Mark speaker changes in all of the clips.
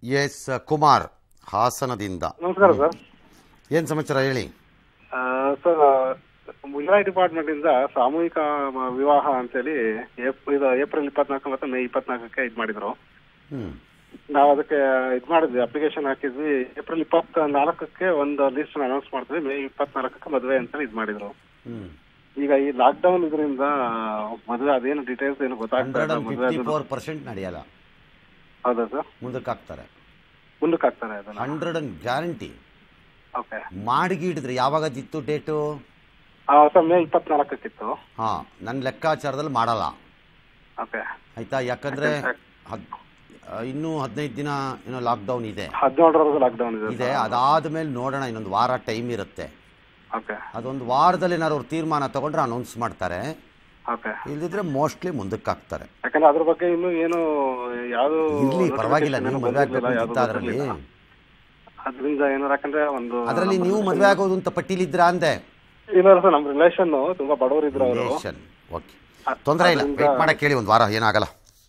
Speaker 1: S Kumar ಹಾಸನದಿಂದ.
Speaker 2: ನಮಸ್ಕಾರ sir.
Speaker 1: ಏನು ಸಮಾಚಾರ ಹೇಳಿ
Speaker 2: ಸರ್, ಮುಜರಾಯಿ ಡಿಪಾರ್ಟ್ಮೆಂಟ್ ಇಂದ ಸಾಮೂಹಿಕ ವಿವಾಹ ಅಂತೇಳಿ ಏಪ್ರಿಲ್ 24 ಮತ್ತು ಮೇ 24ಕ್ಕೆ ಇದು ಮಾಡಿದ್ರು. ನಾವು ಅದಕ್ಕೆ ಇದು ಮಾಡಿದ್ವಿ, ಅಪ್ಲಿಕೇಶನ್ ಹಾಕಿದ್ವಿ. ಏಪ್ರಿಲ್ 24ಕ್ಕೆ ಒಂದು ಲಿಸ್ಟ್ ಅನೌನ್ಸ್ ಮಾಡಿದ್ವಿ, ಮೇ 24ಕ್ಕೆ ಮದುವೆ ಅಂತೇಳಿ ಇದು ಮಾಡಿದ್ರು. ಈಗ ಈ ಲಾಕ್ಡೌನ್ ಇದರಿಂದ ಮದುವೆ ಅದೇನು ಡೀಟೇಲ್ಸ್ ಏನು ಗೊತ್ತಾಗ್ತಾ ಇಲ್ಲ.
Speaker 1: 54% ನಡೆಯಲ್ಲ.
Speaker 2: ಹೌದಾ ಸರ್?
Speaker 1: ಮುಂದಕ್ಕೆ ಹಾಕ್ತಾರೆ
Speaker 2: 100%
Speaker 1: ಗ್ಯಾರಂಟಿ.
Speaker 2: ಓಕೆ,
Speaker 1: ಮಾಡಿಗಿಡಿದ್ರೆ ಯಾವಾಗ ಇತ್ತು ಡೇಟು?
Speaker 2: ಸರ್ ಮೇ 24ಕ್ಕಿತ್ತು.
Speaker 1: ಹಾಂ, ನನ್ನ ಲೆಕ್ಕಾಚಾರದಲ್ಲಿ ಮಾಡಲ್ಲ.
Speaker 2: ಓಕೆ
Speaker 1: ಆಯ್ತಾ, ಯಾಕಂದ್ರೆ ಇನ್ನೂ 15 ದಿನ ಏನೋ ಲಾಕ್ಡೌನ್ ಇದೆ.
Speaker 2: 17ರವರೆಗೂ ಲಾಕ್ಡೌನ್ ಇದೆ.
Speaker 1: ಅದಾದ್ಮೇಲೆ ನೋಡೋಣ, ಇನ್ನೊಂದು ವಾರ ಟೈಮ್ ಇರುತ್ತೆ. ಅದೊಂದು ವಾರದಲ್ಲಿ ಏನಾದ್ರು ಅವ್ರು ತೀರ್ಮಾನ ತಗೊಂಡ್ರೆ ಅನೌನ್ಸ್ ಮಾಡ್ತಾರೆ, ಇಲ್ದಿದ್ರೆ ಮೋಸ್ಟ್ಲಿ ಮುಂದಕ್ಕೆ ಹಾಕ್ತಾರೆ.
Speaker 2: ಯಾಕಂದ್ರೆ ಅದ್ರ ಬಗ್ಗೆ ಇನ್ನೂ ಏನು ಯಾವುದು
Speaker 1: ಇರ್ಲಿ, ಪರವಾಗಿಲ್ಲ. ನೀವು ಮದುವೆ ಆಗಬೇಕು ಅದರಲ್ಲಿ,
Speaker 2: ಅದರಿಂದ ಏನಾರು ಯಾಕಂದ್ರೆ ಒಂದು
Speaker 1: ಅದರಲ್ಲಿ ನೀವು ಮದುವೆ ಆಗೋದು ಅಂತ ಪಟ್ಟಿಲಿದ್ರ ಅಂದೆ.
Speaker 2: ಇಲ್ಲ ಸರ್, ನಮ್ಮ ರಿಲೇಷನ್ ತುಂಬಾ ಬಡವರು ಇದ್ರು ಅವರು.
Speaker 1: ಓಕೆ, ತೊಂದರೆ ಇಲ್ಲ, ವೇಟ್ ಮಾಡಕ್ಕೆ ಹೇಳಿ ಒಂದು ವಾರ, ಏನಾಗಲ್ಲ.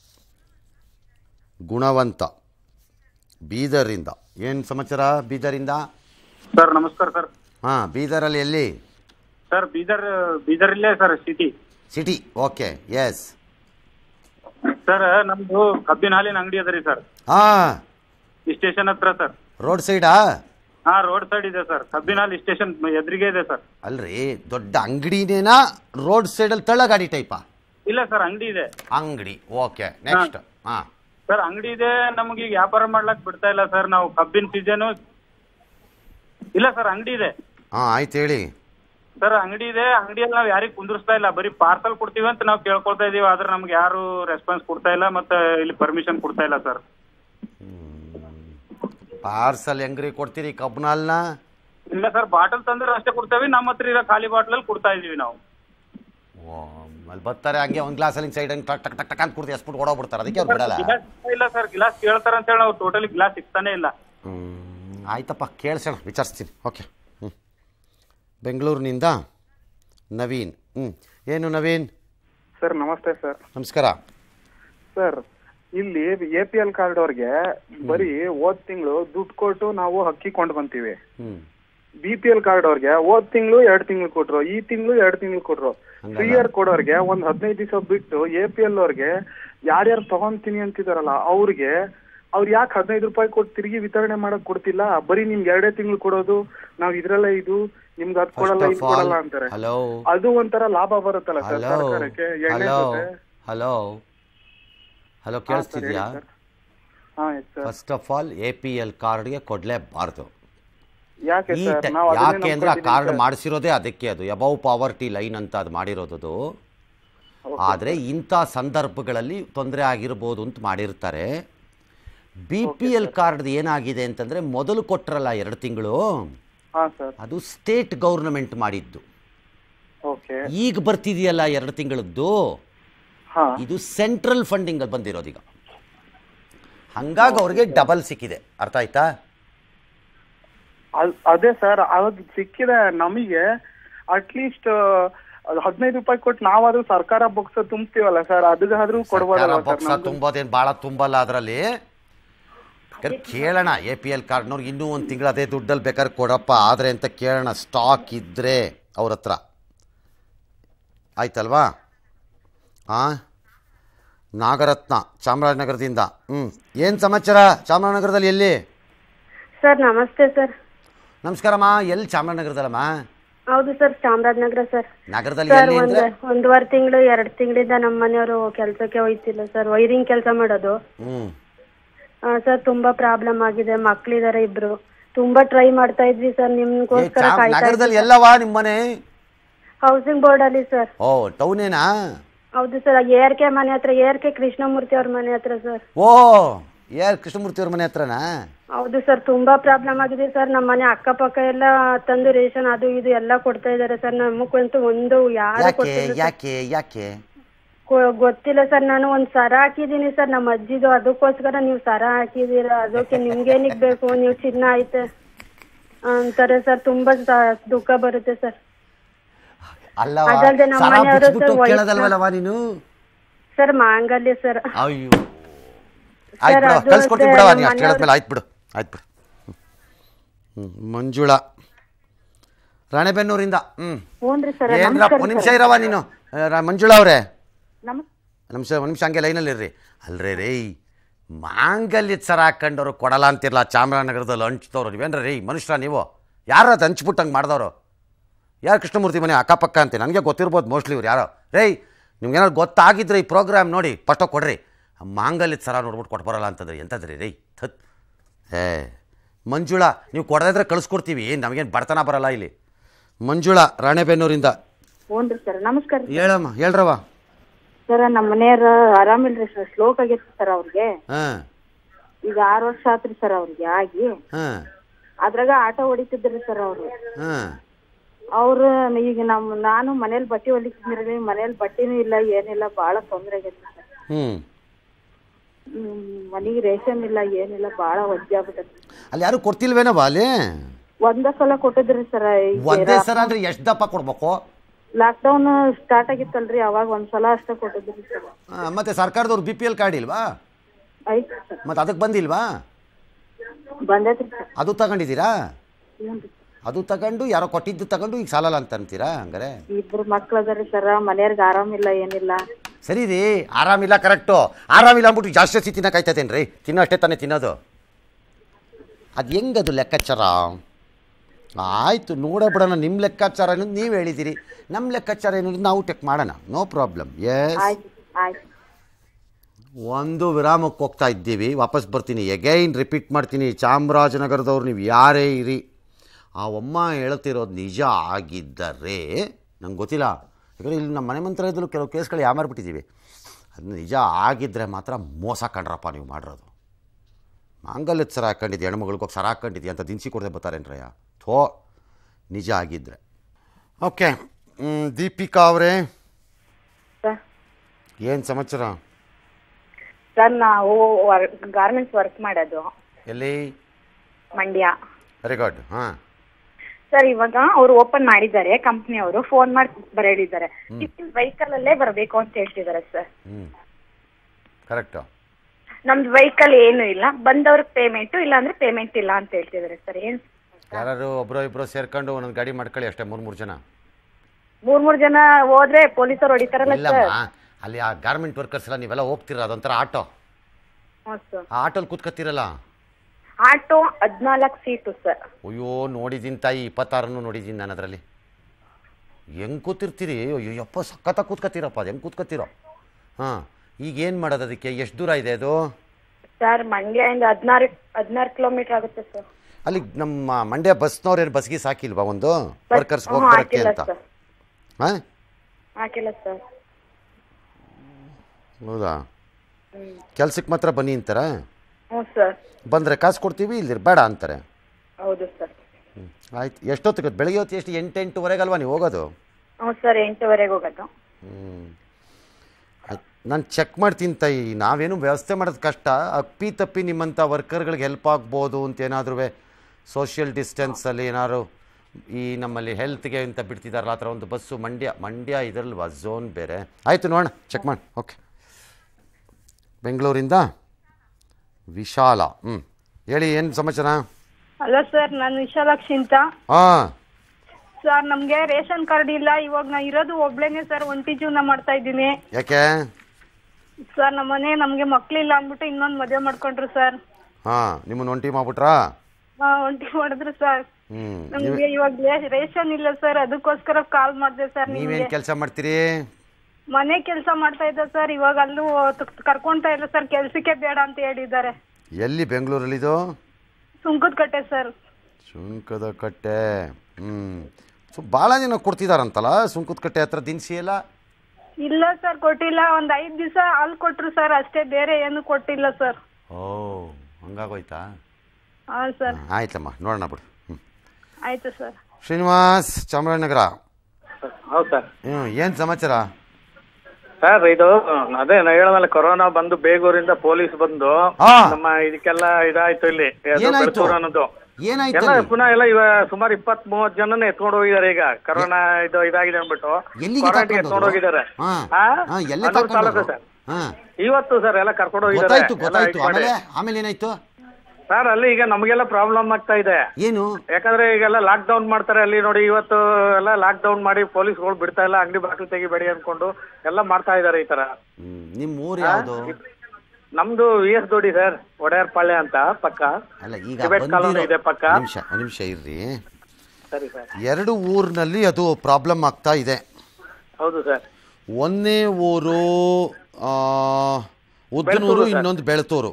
Speaker 1: ಗುಣವಂತ ಬೀದರಿಂದ, ಏನು ಸಮಾಚಾರ ಬೀದರಿಂದ?
Speaker 3: ಸರ್ ನಮಸ್ಕಾರ ಸರ್.
Speaker 1: ಹಾಂ, ಬೀದರಲ್ಲಿ ಎಲ್ಲಿ
Speaker 3: ಸರ್? ಬೀದರಲ್ಲೇ sir, city.
Speaker 1: Okay, yes
Speaker 3: sir. ನಮ್ದು ಕಬ್ಬಿನ ಹಾಲಿನ ಅಂಗಡಿ ಅದ ರೀ ಸರ್.
Speaker 1: ಹಾಂ,
Speaker 3: ಸ್ಟೇಷನ್ ಹತ್ರ ಸರ್.
Speaker 1: ರೋಡ್ ಸೈಡಾ?
Speaker 3: ಹಾಂ, ರೋಡ್ ಸೈಡ್ ಇದೆ ಸರ್. ಕಬ್ಬಿನ ಹಾಲು ಸ್ಟೇಷನ್ ಎದುರಿಗೆ ಇದೆ ಸರ್.
Speaker 1: ಅಲ್ರಿ, ದೊಡ್ಡ ಅಂಗಡಿನೇನಾ ರೋಡ್ ಸೈಡಲ್ಲಿ ತಳ್ಳ ಗಾಡಿ ಟೈಪಾ?
Speaker 3: ಇಲ್ಲ ಸರ್, ಅಂಗಡಿ ಇದೆ.
Speaker 1: ಅಂಗಡಿ, ಓಕೆ. ನೆಕ್ಸ್ಟ್. ಹಾಂ
Speaker 3: ಸರ್, ಅಂಗಡಿ ಇದೆ. ನಮ್ಗೆ ಈಗ ವ್ಯಾಪಾರ ಮಾಡ್ಲಕ್ ಬಿಡ್ತಾ ಇಲ್ಲ ಸರ್. ನಾವು ಕಬ್ಬಿನ ಸೀಸನು ಇಲ್ಲ ಸರ್, ಅಂಗಡಿ ಇದೆ.
Speaker 1: ಹಾಂ, ಆಯ್ತು ಹೇಳಿ
Speaker 3: ಸರ್. ಅಂಗಡಿ ಇದೆ, ಅಂಗಡಿಯಲ್ಲಿ ನಾವು ಯಾರಿಗೆ ಕುಂದಿರ್ಸ್ತಾ ಇಲ್ಲ, ಬರೀ ಪಾರ್ಸಲ್ ಕೊಡ್ತೀವಿ ಅಂತ ನಾವು ಕೇಳ್ಕೊಳ್ತಾ ಇದೀವಿ. ಆದ್ರೆ ನಮ್ಗೆ ಯಾರು ರೆಸ್ಪಾನ್ಸ್ ಕೊಡ್ತಾ ಇಲ್ಲ, ಮತ್ತೆ ಇಲ್ಲಿ ಪರ್ಮಿಷನ್ ಕೊಡ್ತಾ ಇಲ್ಲ ಸರ್.
Speaker 1: ಪಾರ್ಸಲ್ ಹೆಂಗ್ರಿ ಕೊಡ್ತೀರಿ ಕಬ್ಬಿನ ಹಾಲನ್ನ?
Speaker 3: ಇಲ್ಲ ಸರ್, ಬಾಟಲ್ ತಂದ್ರೆ ಅಷ್ಟೇ ಕೊಡ್ತೇವೆ. ನಮ್ಮ ಹತ್ರ ಇರೋ ಖಾಲಿ ಬಾಟಲಲ್ಲಿ ಕೊಡ್ತಾ ಇದೀವಿ ನಾವು.
Speaker 1: ಅಲ್ಲಿ ಬರ್ತಾರೆ, ಹಂಗೆ ಒಂದು ಗ್ಲಾಸಲ್ಲಿ ಸೈಡ್ ಹಂಗೆ ಟಕ್ ಟಕ್ ಟಕ್ ಟಕ್ ಅಂತ ಕುಡ್ದು ಎಸ್ಬಿಟ್ಟು ಓಡೋಗ್ಬಿಡ್ತಾರೆ. ಅದಕ್ಕೆ ಅವ್ರು ಬಿಡಲ್ಲ.
Speaker 3: ಇಲ್ಲ ಸರ್, ಗ್ಲಾಸ್ ಕೇಳ್ತಾರೆ ಅಂತೇಳಿ ನಾವು ಟೋಟಲಿ ಗ್ಲಾಸ್ ಸಿಗ್ತಾನೆ ಇಲ್ಲ.
Speaker 1: ಆಯ್ತಪ್ಪ, ಕೇಳಿಸೋಣ, ವಿಚಾರಿಸ್ತೀನಿ. ಓಕೆ. ಬೆಂಗಳೂರಿನಿಂದ ನವೀನ್. ಏನು ನವೀನ್?
Speaker 4: ಸರ್ ನಮಸ್ತೆ ಸರ್.
Speaker 1: ನಮಸ್ಕಾರ
Speaker 4: ಸರ್. ಇಲ್ಲಿ APL ಕಾರ್ಡ್ ಅವ್ರಿಗೆ ಬರೀ ಹೋದ್ ತಿಂಗಳು ದುಡ್ಡು ಕೊಟ್ಟು ನಾವು ಅಕ್ಕಿ ಕೊಂಡು ಬಂತೀವಿ. BPL ಕಾರ್ಡ್ ಅವ್ರಿಗೆ ಹೋದ್ ತಿಂಗಳು 2 ತಿಂಗಳು ಕೊಟ್ರು, ಈ ತಿಂಗಳು 2 ತಿಂಗಳು ಕೊಟ್ರು. 3 ಇಯರ್ ಕೊಡೋರ್ಗೆ ಒಂದ್ 15 ದಿವಸ ಬಿಟ್ಟು APL ಅವ್ರಿಗೆ ಯಾರ್ಯಾರು ತಗೊಂತೀನಿ ಅಂತಿದಾರಲ್ಲ ಅವ್ರಿಗೆ ಅವ್ರು ಯಾಕೆ 15 ರೂಪಾಯಿ ಕೊಟ್ಟು ತಿರುಗಿ ವಿತರಣೆ ಮಾಡಕ್ ಕೊಡ್ತಿಲ್ಲ? ಬರೀ ನಿಮ್ಗೆ 2 ತಿಂಗಳು ಕೊಡೋದು, ನಾವ್ ಇದ್ರಲ್ಲ ಇದು ನಿಮ್ಗೆ ಅದ್ ಕೊಡಲ್ಲ ಇದು ಕೊಡಲ್ಲ ಅಂತಾರೆ. ಅದು ಒಂಥರ ಲಾಭ ಬರುತ್ತಲ್ಲ ಸರ್ ಸರ್ಕಾರಕ್ಕೆ.
Speaker 1: ಹಲೋ, ಕೇಳಿಸ್ತಿದ್ಯಾ? ಫಸ್ಟ್ ಆಫ್ ಆಲ್ APL ಕಾರ್ಡ್ಗೆ ಕೊಡ್ಲೇಬಾರ್ದು. ಯಾಕೆ ಅಂದ್ರೆ ಆ ಕಾರ್ಡ್ ಮಾಡಿಸಿರೋದೇ ಅದಕ್ಕೆ, ಅದು ಅಬೌವ್ ಪಾವರ್ಟಿ ಲೈನ್ ಅಂತ ಅದು ಮಾಡಿರೋದು. ಆದರೆ ಇಂಥ ಸಂದರ್ಭಗಳಲ್ಲಿ ತೊಂದರೆ ಆಗಿರ್ಬೋದು ಅಂತ ಮಾಡಿರ್ತಾರೆ. BPL ಕಾರ್ಡ್ ಏನಾಗಿದೆ ಅಂತಂದ್ರೆ, ಮೊದಲು ಕೊಟ್ರಲ್ಲ 2 ತಿಂಗಳು, ಅದು ಸ್ಟೇಟ್ ಗೌರ್ನಮೆಂಟ್ ಮಾಡಿದ್ದು. ಈಗ ಬರ್ತಿದೆಯಲ್ಲ 2 ತಿಂಗಳದ್ದು, ಇದು ಸೆಂಟ್ರಲ್ ಫಂಡಿಂಗ್ ಅಲ್ಲಿ ಬಂದಿರೋದು ಈಗ. ಹಂಗಾಗಿ ಅವ್ರಿಗೆ ಡಬಲ್ ಸಿಕ್ಕಿದೆ. ಅರ್ಥ ಆಯ್ತಾ?
Speaker 4: ಅದೇ ಸರ್, ಅವಾಗ ಸಿಕ್ಕಿದೆ ನಮಗೆ. ಅಟ್ಲೀಸ್ಟ್ 15 ರೂಪಾಯಿ ಕೊಟ್ಟು ನಾವಾದ್ರೂ ಸರ್ಕಾರ ಬೊಕ್ಸ ತುಂಬ್ತೀವಲ್ಲ ಸರ್, ಅದಕ್ಕಾದ್ರೂ ಕೊಡ್ಬೋದಲ್ಲ ಸರ್?
Speaker 1: ತುಂಬೋದೇನು ಭಾಳ ತುಂಬಲ್ಲ ಅದರಲ್ಲಿ. ಕೇಳೋಣ APL ಕಾರ್ಡ್ನವ್ರಿಗೆ, ಇನ್ನೂ 1 ತಿಂಗಳು ಅದೇ ದುಡ್ಡಲ್ಲಿ ಬೇಕಾದ್ರೆ ಕೊಡಪ್ಪ ಆದರೆ ಅಂತ ಕೇಳೋಣ, ಸ್ಟಾಕ್ ಇದ್ದರೆ ಅವ್ರ ಹತ್ರ. ಆಯ್ತಲ್ವಾ? ಹಾಂ, ನಾಗರತ್ನ ಚಾಮರಾಜನಗರದಿಂದ. ಏನು ಸಮಾಚಾರ ಚಾಮರಾಜನಗರದಲ್ಲಿ? ಎಲ್ಲಿ
Speaker 5: ಸರ್? ನಮಸ್ತೆ ಸರ್.
Speaker 1: ನಮಸ್ಕಾರಮ್ಮ. ಎಲ್ಲಿ ಚಾಮರಾಜನಗರದಲ್ಲಮ್ಮ?
Speaker 5: ಹೌದು ಸರ್, ಚಾಮರಾಜನಗರ ಸರ್.
Speaker 1: ನಗರದಲ್ಲಿ ಎಲ್ಲಿ ಅಂದ್ರೆ?
Speaker 5: 1.5 ತಿಂಗಳು 2 ತಿಂಗಳಿಂದ ನಮ್ಮ ಮನೆಯವರು ಕೆಲಸಕ್ಕೆ ಹೋಯ್ತಿಲ್ಲ ಸರ್, ವೈರಿಂಗ್ ಕೆಲಸ ಮಾಡೋದು. ಸರ್, ತುಂಬಾ ಪ್ರಾಬ್ಲಮ್ ಆಗಿದೆ. ಮಕ್ಳಿದಾರೆ 2. ತುಂಬಾ ಟ್ರೈ ಮಾಡ್ತಾ ಇದ್ವಿ ಸರ್, ನಿಮ್ಗೋಸ್ಕರ
Speaker 1: ನಗರದಲ್ಲಿ ಎಲ್ಲವಾ ನಿಮ್ಮ ಮನೆ?
Speaker 5: ಹೌಸಿಂಗ್ ಬೋರ್ಡ್ ಅಲ್ಲಿ ಸರ್.
Speaker 1: ಓ, ಟೌನೇನಾ?
Speaker 5: ಹೌದು ಸರ್, ARK ಮನೆ ಹತ್ರ, ARK ಕೃಷ್ಣಮೂರ್ತಿ ಅವ್ರ ಮನೆ ಹತ್ರ ಸರ್.
Speaker 1: ಓ, ಕೃಷ್ಣಮೂರ್ತಿ ಅವ್ರ ಮನೆ ಹತ್ರನಾ?
Speaker 5: ಹೌದು ಸರ್, ತುಂಬಾ ಪ್ರಾಬ್ಲಮ್ ಆಗಿದೆ ಸರ್. ನಮ್ಮ ಮನೆ ಅಕ್ಕಪಕ್ಕ ಎಲ್ಲ ತಂದು ರೇಷನ್ ಅದು ಇದು ಎಲ್ಲ ಕೊಡ್ತಾ ಇದಾರೆ ಸರ್. ನಮಗಂತೂ ಒಂದು
Speaker 1: ಯಾಕೆ
Speaker 5: ಗೊತ್ತಿಲ್ಲ ಸರ್. ನಾನು ಒಂದ್ ಸರ ಹಾಕಿದೀನಿ ಸರ್, ನಮ್ಮ ಅಜ್ಜಿದು. ಅದಕ್ಕೋಸ್ಕರ ನೀವು ಸರ ಹಾಕಿದೀರಾ, ಅದಕ್ಕೆ ನಿಮ್ಗೇನಿಗ್ ಬೇಕು, ನೀವು ಚಿನ್ನ ಐತೆ ಅಂತಾರೆ ಸರ್. ತುಂಬಾ ದುಃಖ ಬರುತ್ತೆ ಸರ್. ಅದಲ್ಲದೆ ನಮ್ಮ ಮನೆಯವರು
Speaker 1: ನೀನು
Speaker 5: ಸರ್ ಮಾಂಗಲ್ಯ ಸರ್.
Speaker 1: ಅಯ್ಯೋ, ಆಯ್ತು ಬಿಡು, ಕಳ್ಸ್ಕೊಡ್ತೀನಿ ಬಿಡವ, ನೀ ಅಷ್ಟು ಹೇಳಿದ್ಮೇಲೆ ಆಯ್ತು ಬಿಡು. ಮಂಜುಳಾ ರಾಣೆಬೆನ್ನೂರಿಂದ. ಏನ್ರಪ್ಪ, ಒಂದು ನಿಮಿಷ ಇರವ ನೀನು. ಮಂಜುಳಾ ಅವರೇ ಒಂದು ನಿಮಿಷ ಹಂಗೆ ಲೈನಲ್ಲಿ ಇರ್ರಿ. ಅಲ್ರೇ ರೇ, ಮಾಂಗಲ್ಯದ ಸರ ಹಾಕೊಂಡವ್ರು ಕೊಡಲ್ಲ ಅಂತಿರಲ್ಲ ಚಾಮರಾಜನಗರದಲ್ಲಿ ಹಂಚ್ತವ್ರು. ನೀವೇನ್ರ ರೀ ಮನುಷ್ಯರ ನೀವು? ಯಾರು ಅದು ಹಂಚ್ಬಿಟ್ಟು ಹಂಗೆ ಮಾಡಿದವರು? ಯಾರು ಕೃಷ್ಣಮೂರ್ತಿ ಮನೆ ಅಕ್ಕಪಕ್ಕ ಅಂತ ನನಗೆ ಗೊತ್ತಿರ್ಬೋದು ಮೋಸ್ಟ್ಲಿ ಇವ್ರು ಯಾರೋ. ರೇ, ನಿಮ್ಗೇನಾದ್ರು ಗೊತ್ತಾಗಿದ್ರೆ ಈ ಪ್ರೋಗ್ರಾಮ್ ನೋಡಿ ಫಸ್ಟೋ ಕೊಡ್ರಿ. ಮಾಂಗಲ್ಯದ ಸರ ನೋಡ್ಬಿಟ್ಟು ಕೊಟ್ಬರಲ್ಲ ಅಂತಂದ್ರಿ ಎಂತದ್ರಿ ರೈ ಥತ್. ಮಂಜುಳಾ, ನೀವು ಕೊಡದಿದ್ರೆ ಕಳಿಸ್ಕೊಡ್ತೀವಿ, ನಮಗೇನು ಬಡತನ ಬರಲ್ಲ ಇಲ್ಲಿ. ಮಂಜುಳಾ ರಾಣೆಬೆನ್ನೂರಿಂದ.
Speaker 6: ಹ್ಞೂ ಸರ್, ನಮಸ್ಕಾರ.
Speaker 1: ಹೇಳಮ್ಮ, ಹೇಳ್ರವ.
Speaker 6: ಸರ್, ನಮ್ಮ ಮನೆಯವ್ರ ಆರಾಮಿಲ್ರಿ ಸರ್, ಸ್ಲೋಕ್ ಆಗೈತಿ ಸರ್ ಅವ್ರಿಗೆ. ಈಗ 6 ವರ್ಷ ಆತ್ರಿ ಸರ್ ಅವ್ರಿಗೆ ಆಗಿ. ಅದ್ರಾಗ ಆಟೋ ಹೊಡಿತಿದ್ರಿ ಸರ್ ಅವ್ರು ಈಗ ನಾನು ಮನೇಲಿ ಬಟ್ಟೆ ಹೊಲಿತಿದ್ರಿ, ಮನೇಲಿ ಬಟ್ಟೆನೂ ಇಲ್ಲ ಏನಿಲ್ಲ, ಬಾಳ ತೊಂದ್ರೆ ಆಗೈತಿ ಸರ್. ಮನೆಗೆ ರೇಷನ್ ಇಲ್ಲ ಏನಿಲ್ಲ, ಬಾಳ ಒಜ್ಜೆ ಆಗ್ಬಿಟ್ಟೈತಿ.
Speaker 1: ಅಲ್ಲಿ ಯಾರು ಕೊಡ್ತಿಲ್ವೇನವ? ಅಲ್ಲಿ
Speaker 6: ಒಂದ ಸಲ ಕೊಟ್ಟಿದ್ರಿ ಸರ್.
Speaker 1: ಒಂದೇ ಸಲ ಅಂದ್ರೆ ಎಷ್ಟು ದಪ್ಪ ಕೊಡ್ಬೇಕು?
Speaker 6: ಲಾಕ್ಡೌನ್ ಸ್ಟಾರ್ಟ್ ಆಗಿತ್ತಲ್ರಿ, ಅವಾಗ ಒಂದ್ಸಲ ಅಷ್ಟೇ ಕೊಟ್ಟಿದ್ರಿ ಸರ್.
Speaker 1: ಮತ್ತೆ ಸರ್ಕಾರದವ್ರು BPL ಕಾರ್ಡ್ ಇಲ್ವಾ?
Speaker 6: ಐತಿ ಸರ್.
Speaker 1: ಮತ್ತೆ ಅದಕ್ಕೆ ಬಂದಿಲ್ವಾ?
Speaker 6: ಬಂದೈತ್ರಿ ಸರ್.
Speaker 1: ಅದು ತಗೊಂಡಿದ್ದೀರಾ? ಅದು ತಗೊಂಡು ಯಾರೋ ಕೊಟ್ಟಿದ್ದು ತಗೊಂಡು ಈಗ ಸಾಲಲ್ಲ ಅಂತ ಅಂತೀರಾ? ಹಂಗಾರೆ
Speaker 6: 2 ಮಕ್ಳು ಅದಾರಿ ಸರ್, ಮನೆಯವ್ರಿಗೆ ಆರಾಮಿಲ್ಲ ಏನಿಲ್ಲ.
Speaker 1: ಸರಿ ರೀ, ಆರಾಮಿಲ್ಲ ಕರೆಕ್ಟು. ಆರಾಮಿಲ್ಲ ಅಂದ್ಬಿಟ್ಟು ಜಾಸ್ತಿ ಹೊಸಿ ತಿನ್ನೋಕಾಯ್ತದೇನ್ರಿ? ತಿನ್ನೋ ಅಷ್ಟೇ ತಾನೇ ತಿನ್ನೋದು. ಅದು ಹೆಂಗದು ಲೆಕ್ಕಾಚಾರ? ಆಯಿತು, ನೋಡೇ ಬಿಡೋಣ. ನಿಮ್ಮ ಲೆಕ್ಕಾಚಾರ ಅನ್ನೋದು ನೀವು ಹೇಳಿದ್ದೀರಿ, ನಮ್ಮ ಲೆಕ್ಕಾಚಾರ ಏನಂದ್ರೆ ನಾವು ಚೆಕ್ ಮಾಡೋಣ, ನೋ ಪ್ರಾಬ್ಲಮ್. ಎಸ್, ಒಂದು ವಿರಾಮಕ್ಕೆ ಹೋಗ್ತಾ ಇದ್ದೀವಿ, ವಾಪಸ್ ಬರ್ತೀನಿ. ಎಗೈನ್ ರಿಪೀಟ್ ಮಾಡ್ತೀನಿ, ಚಾಮರಾಜನಗರದವ್ರು ನೀವು ಯಾರೇ ಇರಿ, ಆ ಅಮ್ಮ ಹೇಳ್ತಿರೋದು ನಿಜ ಆಗಿದ್ದರೆ ನಂಗೆ ಗೊತ್ತಿಲ್ಲ, ಯಾಕಂದರೆ ಇಲ್ಲಿ ನಮ್ಮ ಮನೆ ಮಂತ್ರಾಲಯದಲ್ಲೂ ಕೆಲವು ಕೇಸ್ಗಳು ಯಾಮಾರ್ಬಿಟ್ಟಿದ್ದೀವಿ. ಅದು ನಿಜ ಆಗಿದ್ದರೆ ಮಾತ್ರ ಮೋಸ ಕಂಡ್ರಪ್ಪ ನೀವು ಮಾಡಿರೋದು. ಮಾಂಗಲ್ಯದ ಸರ ಹಾಕೊಂಡಿದ್ದೆ, ಹೆಣ್ಮಗಳಿಗೋಗಿ ಸರ ಹಾಕೊಂಡಿದ್ದೆ ಅಂತ ದಿನಸಿ ಕೊಡದೆ ಬರ್ತಾರೇನ್ರಯ್ಯ? ಥೋ, ನಿಜ ಆಗಿದ್ದರೆ. ಓಕೆ, ದೀಪಿಕಾ ಅವರೇ ಏನು ಸಮಾಚಾರ?
Speaker 7: ಸರ್, ನಾವು ಗಾರ್ಮೆಂಟ್ಸ್ ವರ್ಕ್ ಮಾಡೋದು. ಎಲ್ಲಿ? ಮಂಡ್ಯ.
Speaker 1: Very good. ಹಾಂ
Speaker 7: ಸರ್, ಇವಾಗ ಅವರು ಓಪನ್ ಮಾಡಿದ್ದಾರೆ, ಕಂಪ್ನಿ ಅವರು ಫೋನ್ ಮಾಡಿ ಹೇಳಿದ್ದಾರೆ, ವೆಹಿಕಲ್ ಅಲ್ಲೇ ಬರಬೇಕು ಅಂತ ಹೇಳ್ತಿದ್ದಾರೆ ಸರ್.
Speaker 1: ಕರೆಕ್ಟ್.
Speaker 7: ನಮ್ದು ವೆಹಿಕಲ್ ಏನು ಇಲ್ಲ, ಬಂದವ್ರಿಗೆ ಪೇಮೆಂಟ್, ಇಲ್ಲ ಅಂದ್ರೆ ಪೇಮೆಂಟ್ ಇಲ್ಲ ಅಂತ ಹೇಳ್ತಿದ್ದಾರೆ ಸರ್. ಏನ್
Speaker 1: ಯಾರು ಒಬ್ರು ಇಬ್ರು ಸೇರ್ಕೊಂಡು ಒಂದೊಂದು ಗಾಡಿ ಮಾಡ್ಕೊಳ್ಳಿ ಅಷ್ಟೇ, 3 ಜನ.
Speaker 7: 3 ಜನ ಹೋದ್ರೆ ಪೊಲೀಸರು ಹೊಡಿತಾರಲ್ಲ ಸರ್.
Speaker 1: ಅಲ್ಲಿ ಆ ಗಾರ್ಮೆಂಟ್ ವರ್ಕರ್ಸ್ ಎಲ್ಲ ನೀವೆಲ್ಲ ಹೋಗ್ತಿರ, ಅದೊಂಥರ ಆಟೋ. ಆ ಆಟೋಲ್ಲಿ ಕೂತ್ಕೊತಿರಲ್ಲ.
Speaker 7: Auto 14 seat sir.
Speaker 1: ಅಯ್ಯೋ, ನೋಡಿದ್ದೀನಿ ತಾಯಿ, 26 ನೋಡಿದ್ದೀನಿ ನಾನು ಅದರಲ್ಲಿ. ಹೆಂಗೆ ಕೂತಿರ್ತೀರಿ? ಅಯ್ಯೋ ಯಪ್ಪ, ಸಖತ್ತಾಗಿ ಕೂತ್ಕೊತೀರಪ್ಪ. ಅದು ಹೆಂಗೆ ಕೂತ್ಕೊತೀರೋ? ಹಾಂ, ಈಗ ಏನು ಮಾಡೋದು ಅದಕ್ಕೆ? ಎಷ್ಟು ದೂರ ಇದೆ ಅದು?
Speaker 7: ಸರ್, ಮಂಡ್ಯದಿಂದ 16 ಕಿಲೋಮೀಟರ್ ಆಗುತ್ತೆ ಸರ್.
Speaker 1: ಅಲ್ಲಿ ನಮ್ಮ ಮಂಡ್ಯ ಬಸ್ನವ್ರು ಏನು ಬಸ್ಗೆ ಸಾಕಿಲ್ವಾ ಒಂದು ವರ್ಕರ್ಸ್ ಹೋಗ್ಬರಕ್ಕೆ ಅಂತ? ಹಾಂ,
Speaker 7: ಹಾಕಿಲ್ಲ ಸರ್.
Speaker 1: ಹೌದಾ? ಕೆಲ್ಸಕ್ಕೆ ಮಾತ್ರ ಬನ್ನಿ ಅಂತಾರ?
Speaker 7: ಹ್ಞೂ ಸರ್.
Speaker 1: ಬಂದರೆ ಕಾಸು ಕೊಡ್ತೀವಿ, ಇಲ್ಲಿ ಬೇಡ ಅಂತಾರೆ.
Speaker 7: ಹೌದು ಸರ್.
Speaker 1: ಆಯ್ತು. ಎಷ್ಟೊತ್ತಿಗೆ? ಬೆಳಗ್ಗೆ ಹೊತ್ತು ಎಷ್ಟು? 8-8:30 ಅಲ್ವಾ ನೀವು ಹೋಗೋದು?
Speaker 7: ಹ್ಞೂ ಸರ್, 8:30 ಹೋಗೋದು.
Speaker 1: ಆಯ್ತು, ನಾನು ಚೆಕ್ ಮಾಡ್ತೀನಿ ತಾಯಿ. ನಾವೇನು ವ್ಯವಸ್ಥೆ ಮಾಡೋದು ಕಷ್ಟ, ಅಪ್ಪಿ ತಪ್ಪಿ ನಿಮ್ಮಂಥ ವರ್ಕರ್ಗಳಿಗೆ ಹೆಲ್ಪ್ ಆಗ್ಬೋದು ಅಂತ ಏನಾದರೂ ಸೋಷಿಯಲ್ ಡಿಸ್ಟೆನ್ಸಲ್ಲಿ ಏನಾದ್ರು ಈ ನಮ್ಮಲ್ಲಿ ಹೆಲ್ತ್ಗೆ ಅಂತ ಬಿಡ್ತಿದ್ದಾರಲ್ಲ ಆ ಥರ ಒಂದು ಬಸ್ಸು. ಮಂಡ್ಯ ಇದರಲ್ವಾ ಝೋನ್ ಬೇರೆ. ಆಯಿತು, ನೋಡೋಣ, ಚೆಕ್ ಮಾಡಿ. ಓಕೆ, ಬೆಂಗಳೂರಿಂದ ವಿಶಾಲ. ಹೇಳಿ, ಏನು ಸಮಾಚಾರ?
Speaker 5: ಅಲ್ಲ ಸರ್, ನಾನು ವಿಶಾಲಾಕ್ಷಿ ಅಂತ.
Speaker 1: ಹಾಂ
Speaker 5: ಸರ್, ನಮಗೆ ರೇಷನ್ ಕಾರ್ಡ್ ಇಲ್ಲ. ಇವಾಗ ನಾ ಇರೋದು ಒಬ್ಳೇನೆ ಸರ್, ಒಂಟಿ ಜೀವನ ಮಾಡ್ತಾ ಇದ್ದೀನಿ.
Speaker 1: ಯಾಕೆ
Speaker 5: ಸರ್? ನಮ್ಮ ಮನೆ ನಮಗೆ ಮಕ್ಳಿಲ್ಲ ಅಂದ್ಬಿಟ್ಟು ಇನ್ನೊಂದು ಮದುವೆ ಮಾಡ್ಕೊಂಡ್ರು ಸರ್.
Speaker 1: ಹಾಂ, ನಿಮ್ಮನ್ನು ಒಂಟಿ ಮಾಡ್ಬಿಟ್ರಾ?
Speaker 5: ಒಂಟಿ ಮಾಡಿದ್ರು ಸರ್. ನಮ್ಗೆ ಇವಾಗ ರೇಷನ್ ಇಲ್ಲ ಸರ್, ಅದಕ್ಕೋಸ್ಕರ ಕಾಲ್ ಮಾಡಿದೆ ಸರ್.
Speaker 1: ನೀವೇನು ಕೆಲಸ ಮಾಡ್ತೀರಿ?
Speaker 5: ಮನೆ ಕೆಲಸ ಮಾಡ್ತಾ ಇದ್ದೆ ಸರ್. ಇವಾಗ ಅಲ್ಲೂ ಕರ್ಕೊಂತಾ ಇಲ್ಲ ಸರ್, ಕೆಲ್ಸಕ್ಕೆ ಬೇಡ ಅಂತ ಹೇಳಿದ್ದಾರೆ.
Speaker 1: ಎಲ್ಲಿ ಬೆಂಗಳೂರಲ್ಲಿ ಇದು?
Speaker 5: ಸುಂಕದ ಕಟ್ಟೆ ಸರ್.
Speaker 1: ಸುಂಕದ ಕಟ್ಟೆ. ಭಾಳ ಜನ ಕೊಡ್ತಿದಾರಂತಲ್ಲ ಸುಂಕದ ಕಟ್ಟೆ ಹತ್ರ ದಿನಸಿ ಎಲ್ಲ?
Speaker 5: ಇಲ್ಲ ಸರ್, ಕೊಟ್ಟಿಲ್ಲ. ಒಂದು 5 ದಿವಸ ಅಲ್ಲಿ ಕೊಟ್ರು ಸರ್ ಅಷ್ಟೇ, ಬೇರೆ ಏನು ಕೊಟ್ಟಿಲ್ಲ ಸರ್.
Speaker 1: ಓ, ಹಂಗಾಗೋಯ್ತಾ?
Speaker 5: ಹಾಂ ಸರ್.
Speaker 1: ಆಯ್ತಮ್ಮ, ನೋಡೋಣ ಬಿಡು.
Speaker 5: ಆಯ್ತು ಸರ್.
Speaker 1: ಶ್ರೀನಿವಾಸ್, ಚಾಮರಾಜನಗರ.
Speaker 2: ಹೌದು ಸರ್.
Speaker 1: ಏನು ಸಮಾಚಾರ?
Speaker 2: ಸರ್, ಇದು ಅದೇ ನಾ ಹೇಳೋದಲ್ಲ, ಕೊರೋನಾ ಬಂದು ಬೇಗೂರಿಂದ ಪೊಲೀಸ್ ಬಂದು ನಮ್ಮ ಇದಕ್ಕೆಲ್ಲ ಇದಾಯ್ತು. ಇಲ್ಲಿ ಅನ್ನೋದು ಎಲ್ಲ ಪುನಃ ಎಲ್ಲ ಇವಾಗ ಸುಮಾರು 20-30 ಜನನೇ ಎತ್ಕೊಂಡು ಹೋಗಿದ್ದಾರೆ. ಈಗ ಕೊರೋನಾ ಇದಾಗಿದೆ ಅಂದ್ಬಿಟ್ಟು ಕ್ವಾರಂಟೈನ್ ಎತ್ಕೊಂಡು ಹೋಗಿದ್ದಾರೆ. ತಾಲೂಕು ಸರ್,
Speaker 1: ಹಾಂ,
Speaker 8: ಇವತ್ತು ಸರ್ ಎಲ್ಲ ಕರ್ಕೊಂಡು
Speaker 1: ಗೊತ್ತಾಯ್ತು
Speaker 8: ಹೋಗಿದ್ದಾರೆ.
Speaker 1: ಆಮೇಲೆ ಏನಾಯ್ತು
Speaker 8: ಸರ್ ಅಲ್ಲಿ ಈಗ ನಮಗೆಲ್ಲ ಪ್ರಾಬ್ಲಮ್ ಆಗ್ತಾ ಇದೆ.
Speaker 1: ಏನು?
Speaker 8: ಯಾಕಂದ್ರೆ ಈಗೆಲ್ಲ ಲಾಕ್ ಡೌನ್ ಮಾಡ್ತಾರೆ ಅಲ್ಲಿ ನೋಡಿ. ಇವತ್ತು ಎಲ್ಲ ಲಾಕ್ ಡೌನ್ ಮಾಡಿ ಪೊಲೀಸ್ಗಳು ಬಿಡ್ತಾ ಇಲ್ಲ, ಅಂಗಡಿ ಬಾಗಿಲು ತೆಗಿಬೇಡಿ ಅನ್ಕೊಂಡು ಎಲ್ಲ ಮಾಡ್ತಾ ಇದಾರೆ ಈ ತರ.
Speaker 1: ನಿಮ್ಮ ಊರು ಯಾವುದು?
Speaker 8: ನಮ್ದು VS ದೊಡ್ಡಿ ಸರ್, ಒಡೆಯರ್ ಪಾಳ್ಯ ಅಂತ ಪಕ್ಕ.
Speaker 1: ಅಲ್ಲ ಈಗ
Speaker 8: ಟಿಬೆಟ್ ಕಾಲೋನಿ ಇದೆ ಪಕ್ಕ.
Speaker 1: ಒಂದು ನಿಮಿಷ ಇರ್ರಿ.
Speaker 8: ಸರಿ ಸರ್.
Speaker 1: 2 ಊರಿನಲ್ಲಿ ಅದು ಪ್ರಾಬ್ಲಮ್ ಆಗ್ತಾ ಇದೆ.
Speaker 8: ಹೌದು ಸರ್.
Speaker 1: ಒಂದೇ ಊರು ಉದ್ದನೂರು, ಇನ್ನೊಂದು ಬೆಳತೂರು.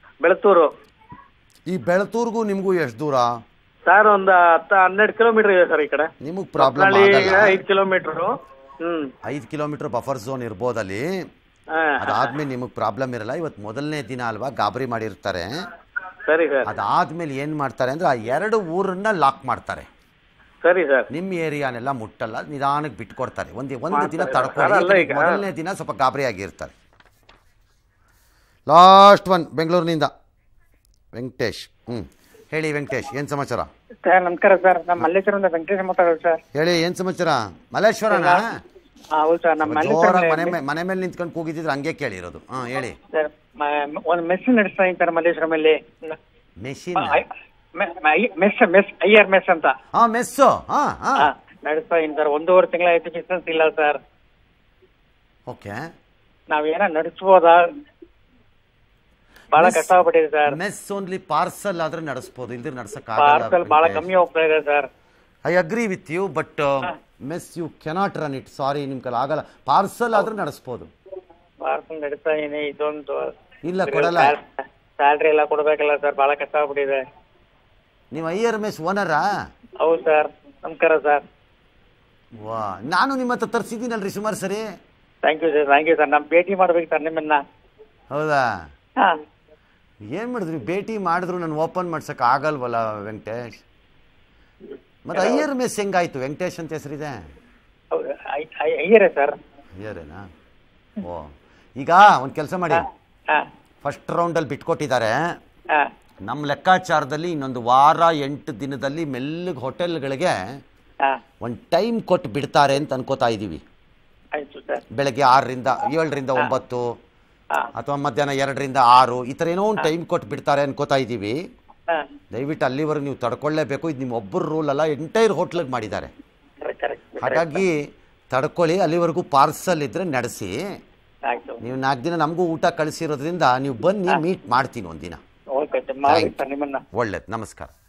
Speaker 1: ಈ ಬೆಳತೂರ್ಗೂ ನಿಮಗೂ ಎಷ್ಟು ದೂರ
Speaker 8: ಸರ್? ಒಂದು 10-12 ಕಿಲೋಮೀಟರ್ ಇದೆ ಸರ್ ಈ ಕಡೆ.
Speaker 1: ನಿಮಗೆ problem
Speaker 8: 5 kilometre.
Speaker 1: 5 kilometre buffer zone ಇರ್ಬೋದಲ್ಲಿ. ಅದಾದ್ಮೇಲೆ ನಿಮಗೆ ಪ್ರಾಬ್ಲಮ್ ಇರಲ್ಲ. ಇವತ್ತು ಮೊದಲನೇ ದಿನ ಅಲ್ವಾ, ಗಾಬರಿ ಮಾಡಿರ್ತಾರೆ.
Speaker 8: ಸರಿ ಸರ್.
Speaker 1: ಅದಾದ್ಮೇಲೆ ಏನು ಮಾಡ್ತಾರೆ ಅಂದರೆ ಆ 2 ಊರನ್ನ ಲಾಕ್ ಮಾಡ್ತಾರೆ.
Speaker 8: ಸರಿ ಸರ್.
Speaker 1: ನಿಮ್ಮ ಏರಿಯಾನೆಲ್ಲ ಮುಟ್ಟಲ್ಲ, ನಿಧಾನಕ್ಕೆ ಬಿಟ್ಕೊಡ್ತಾರೆ. ಒಂದು ದಿನ ತಡ್ಕೊಳ್ಳಿ. ಮೊದಲನೇ ದಿನ ಸ್ವಲ್ಪ ಗಾಬರಿ ಆಗಿರ್ತಾರೆ. ಲಾಸ್ಟ್ ಒನ್ ಬೆಂಗಳೂರಿನಿಂದ ವೆಂಕಟೇಶ್. ಹೇಳಿ ವೆಂಕಟೇಶ್, ಏನು ಸಮಾಚಾರ?
Speaker 9: ಸರ್ ನಮಸ್ಕಾರ ಸರ್, ನಮ್ಮ ಮಲ್ಲೇಶ್ವರದಿಂದ ವೆಂಕಟೇಶ್ ಮಾತಾಡೋದು ಸರ್.
Speaker 1: ಹೇಳಿ, ಏನು ಸಮಾಚಾರ? ಮಲ್ಲೇಶ್ವರನಾ?
Speaker 9: ಹೌದು ಸರ್, ನಮ್ಮ ಮಲ್ಲೇಶ್ವರ
Speaker 1: ಮನೆ ಮೇಲೆ ನಿಂತ್ಕೊಂಡು ಕೂಗಿದ್ರೆ ಹಂಗೆ ಕೇಳಿರೋದು. ಹೇಳಿ
Speaker 9: ಸರ್. ಒಂದು ಮೆಸ್ ನಡೆಸ್ತಾ ಇದ್ದಾರೆ ಮಲ್ಲೇಶ್ವರಮಲ್ಲಿ.
Speaker 1: ಮೆಷಿನ್
Speaker 9: ಅಯ್ಯರ್ ಮೆಸ್ ಅಂತ
Speaker 1: ಮೆಸ್ಸು
Speaker 9: ನಡೆಸ್ತಾ ಇದ್ದೀನಿ ಸರ್. 1.5 ತಿಂಗಳ ಆಯ್ತು, ಬಿಸ್ನೆಸ್ ಇಲ್ಲ ಸರ್.
Speaker 1: ಓಕೆ,
Speaker 9: ನಾವೇನ ನಡೆಸ್ಬೋದಾ? ಬಹಳ ಕಷ್ಟ ಆಗ್ಬಿಟ್ಟಿದೆ ಸರ್.
Speaker 1: ಮೆಸ್ ಓನ್ಲಿ ಪಾರ್ಸಲ್ ಆದ್ರೆ ನಡೆಸಬಹುದು, ಇಲ್ದ್ರೆ ನಡ್ಸಕ್
Speaker 9: ಪಾರ್ಸಲ್ ಬಹಳ ಕಮ್ಮಿ ಹೋಗ್ತಾ ಇದೆ sir.
Speaker 1: I agree with you, but mess you cannot run it. Sorry, ನಿಮ್ ಕೈಲಿ ಆಗಲ್ಲ. ಪಾರ್ಸಲ್ ಆದ್ರೆ ನಡೆಸಬಹುದು.
Speaker 9: ಪಾರ್ಸಲ್ ನಡೆಸ್ತಾ ಇದೀನಿ. ಇದೊಂದು
Speaker 1: ಇಲ್ಲ, ಕೊಡಲ್ಲ.
Speaker 9: ಸ್ಯಾಲ್ರಿ ಎಲ್ಲ ಕೊಡ್ಬೇಕಲ್ಲ ಸರ್, ಬಹಳ ಕಷ್ಟ ಆಗ್ಬಿಟ್ಟಿದೆ.
Speaker 1: ನೀವು ಅಯ್ಯರ್ ಮೆಸ್ ಓನರಾ?
Speaker 9: ಹೌದು ಸರ್, ನಮಸ್ಕಾರ ಸರ್.
Speaker 1: ವಾ, ನಾನು ನಿಮ್ಮ ಹತ್ರ ತರಿಸಿದ್ದೀನಲ್ರಿ ಸುಮಾರು ಸರಿ.
Speaker 9: Thank you sir. ನಾನು ಭೇಟಿ ಮಾಡ್ಬೇಕು ಸರ್ ನಿಮ್ಮನ್ನ.
Speaker 1: ಹೌದಾ? ಏನು ಮಾಡಿದ್ರಿ? ಭೇಟಿ ಮಾಡಿದ್ರು ನಾನು ಓಪನ್ ಮಾಡ್ಸಕ್ಕೆ ಆಗಲ್ವಲ್ಲ ವೆಂಕಟೇಶ್. ಮತ್ತೆ ಅಯ್ಯರ್ ಮೆಸ್ ಹೆಂಗಾಯ್ತು? ವೆಂಕಟೇಶ್ ಅಂತ ಹೆಸರಿದೆ.
Speaker 9: ಅಯ್ಯರೇ ಸರ್.
Speaker 1: ಅಯ್ಯರೇನಾ? ಓ, ಈಗ ಒಂದು ಕೆಲಸ ಮಾಡಿ. ಫಸ್ಟ್ ರೌಂಡಲ್ಲಿ ಬಿಟ್ಕೊಟ್ಟಿದ್ದಾರೆ. ನಮ್ಮ ಲೆಕ್ಕಾಚಾರದಲ್ಲಿ ಇನ್ನೊಂದು ವಾರ 8 ದಿನದಲ್ಲಿ ಮೆಲ್ಲಗೆ ಹೋಟೆಲ್ಗಳಿಗೆ ಒಂದು ಟೈಮ್ ಕೊಟ್ಟು ಬಿಡ್ತಾರೆ ಅಂತ ಅನ್ಕೋತಾ ಇದ್ದೀವಿ. ಬೆಳಗ್ಗೆ 6ರಿಂದ 7ರಿಂದ 9 ಅಥವಾ ಮಧ್ಯಾಹ್ನ 2ರಿಂದ 6 ಈ ಥರ ಏನೋ ಒಂದು ಟೈಮ್ ಕೊಟ್ಟು ಬಿಡ್ತಾರೆ ಅನ್ಕೋತಾ ಇದ್ದೀವಿ. ದಯವಿಟ್ಟು ಅಲ್ಲಿವರೆಗೂ ನೀವು ತಡ್ಕೊಳ್ಳೇಬೇಕು. ಇದು ನಿಮ್ಮ ಒಬ್ಬರು ರೂಲ್ ಅಲ್ಲ, ಎಂಟೈರ್ ಹೋಟ್ಲಿಗೆ ಮಾಡಿದ್ದಾರೆ. ಹಾಗಾಗಿ ತಡ್ಕೊಳ್ಳಿ. ಅಲ್ಲಿವರೆಗೂ ಪಾರ್ಸಲ್ ಇದ್ರೆ ನಡೆಸಿ. ನೀವು 4 ದಿನ ನಮಗೂ ಊಟ ಕಳಿಸಿರೋದ್ರಿಂದ ನೀವು ಬನ್ನಿ, ಮೀಟ್ ಮಾಡ್ತೀನಿ ಒಂದಿನ.
Speaker 9: ಒಳ್ಳೇದು, ನಮಸ್ಕಾರ.